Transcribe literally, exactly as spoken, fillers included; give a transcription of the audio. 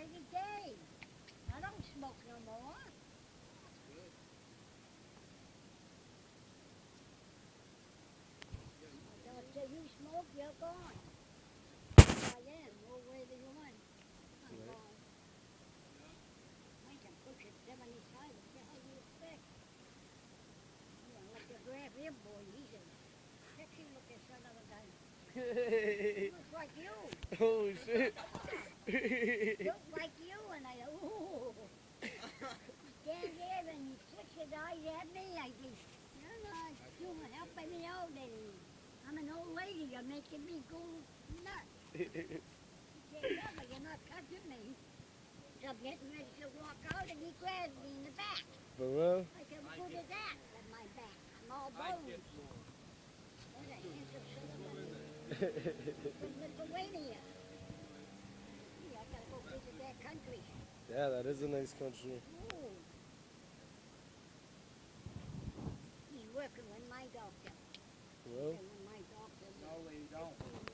take a day. I don't smoke no more. That's good. So until you smoke, you're gone. I am. No way that you want. I'm Right. gone. I can push it seventy-five. What the hell do you expect? You know, like your grab him, boy. He's a sexy looking son of a gun. He looks like you. Oh shit. Looks like you, and I go, ooh. He stands there and he flicks his eyes at me. I think, you're not doing helping me out any. I'm an old lady. You're making me go nuts. He said, yeah, but you're not touching me. So I'm getting ready to walk out, and he grabs me in the back. For real? I said, what good is that at my back? I'm all bones. What a handsome son of a from Lithuania. Yeah, I gotta go visit that country. Yeah, that is a nice country. Ooh. He's working with my doctor. Well, And when my doctor No, they don't.